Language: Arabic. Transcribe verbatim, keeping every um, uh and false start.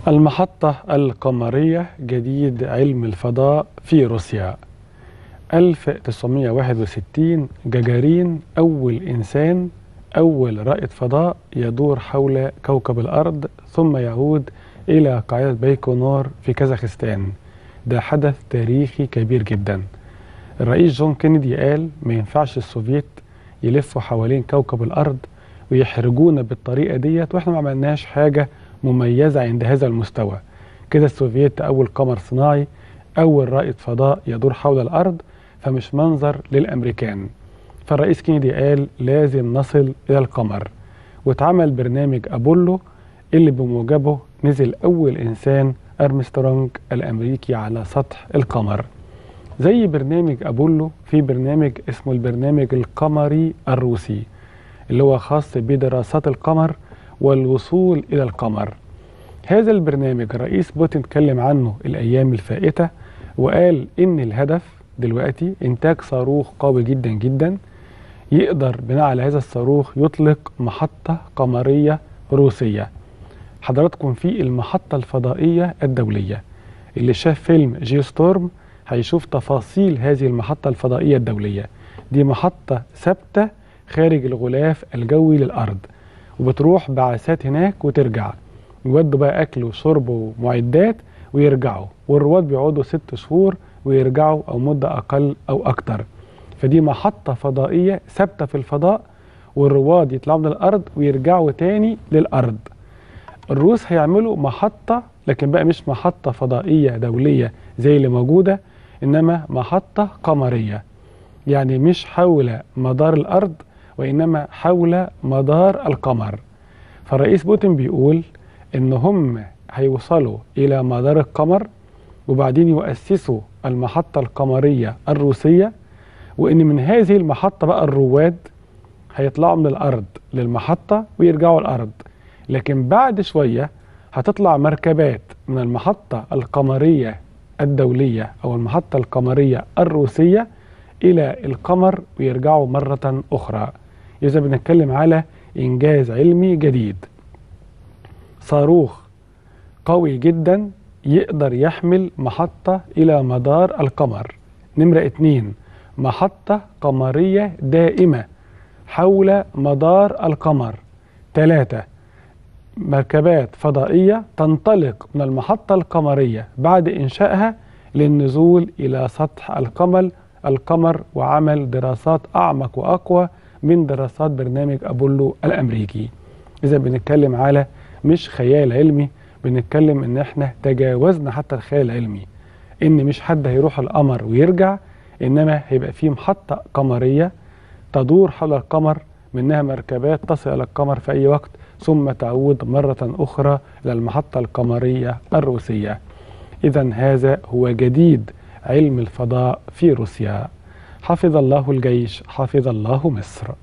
المحطة القمرية جديد علم الفضاء في روسيا. ألف وتسعمائة وواحد وستين جاجارين أول إنسان أول رائد فضاء يدور حول كوكب الأرض ثم يعود إلى قاعدة بايكونور في كازاخستان. ده حدث تاريخي كبير جدا. الرئيس جون كينيدي قال ما ينفعش السوفييت يلفوا حوالين كوكب الأرض ويحرجونا بالطريقة ديت وإحنا ما عملناش حاجة مميزة عند هذا المستوى. كده السوفييت أول قمر صناعي، أول رائد فضاء يدور حول الأرض، فمش منظر للأمريكان. فالرئيس كينيدي قال لازم نصل إلى القمر، واتعمل برنامج أبولو اللي بموجبه نزل أول إنسان أرمسترونج الأمريكي على سطح القمر. زي برنامج أبولو في برنامج اسمه البرنامج القمري الروسي اللي هو خاص بدراسات القمر والوصول إلى القمر. هذا البرنامج الرئيس بوتين اتكلم عنه الأيام الفائتة وقال إن الهدف دلوقتي إنتاج صاروخ قوي جدا جدا يقدر بناء على هذا الصاروخ يطلق محطة قمرية روسية. حضراتكم في المحطة الفضائية الدولية اللي شاف فيلم جيوستورم هيشوف تفاصيل هذه المحطة الفضائية الدولية. دي محطة ثابتة خارج الغلاف الجوي للأرض، وبتروح بعثات هناك وترجع، يودوا بقى أكل وشرب ومعدات ويرجعوا، والرواد بيقعدوا ست شهور ويرجعوا أو مدة أقل أو أكتر. فدي محطة فضائية ثابتة في الفضاء، والرواد يطلعوا من الأرض ويرجعوا تاني للأرض. الروس هيعملوا محطة، لكن بقى مش محطة فضائية دولية زي اللي موجودة، إنما محطة قمرية، يعني مش حول مدار الأرض وإنما حول مدار القمر. فالرئيس بوتين بيقول إن هم هيوصلوا إلى مدار القمر وبعدين يؤسسوا المحطة القمرية الروسية، وإن من هذه المحطة بقى الرواد هيطلعوا من الأرض للمحطة ويرجعوا الأرض. لكن بعد شوية هتطلع مركبات من المحطة القمرية الدولية أو المحطة القمرية الروسية إلى القمر ويرجعوا مرة أخرى. إذا بنتكلم على إنجاز علمي جديد، صاروخ قوي جدا يقدر يحمل محطة إلى مدار القمر. نمرة اتنين، محطة قمرية دائمة حول مدار القمر. ثلاثة، مركبات فضائية تنطلق من المحطة القمرية بعد إنشائها للنزول إلى سطح القمر القمر وعمل دراسات أعمق وأقوى من دراسات برنامج أبولو الأمريكي. إذا بنتكلم على مش خيال علمي، بنتكلم إن إحنا تجاوزنا حتى الخيال العلمي، إن مش حد هيروح القمر ويرجع، إنما هيبقى فيه محطة قمرية تدور حول القمر، منها مركبات تصل إلى القمر في أي وقت ثم تعود مرة أخرى إلى المحطة القمرية الروسية. إذا هذا هو جديد علم الفضاء في روسيا. حفظ الله الجيش، حفظ الله مصر.